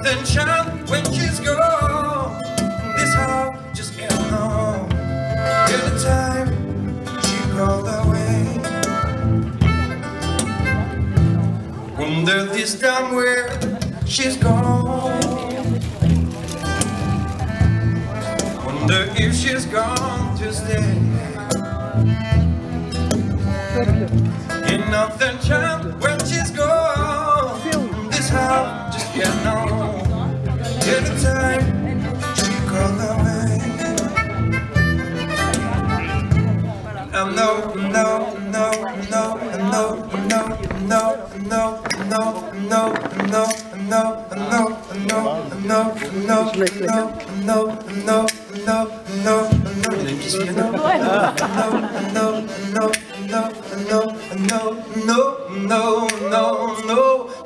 nothing shine when she's gone. This heart just can't know. Every time she crawled away. Wonder this time where she's gone. Wonder if she's gone to stay. Ain't nothing shine when she's gone. This heart just can't know. Every time she crawled away. I know, no, no, no, no, no, no, no, no, no, no, no, no, no, no, no, no,